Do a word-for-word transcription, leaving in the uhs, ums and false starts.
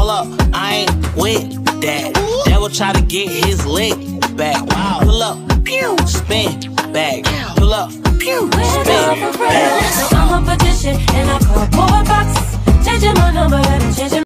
Hold up, I ain't with that. Devil try to get his leg back. Pull up, pew, spin back. Pull up, pew, spin back.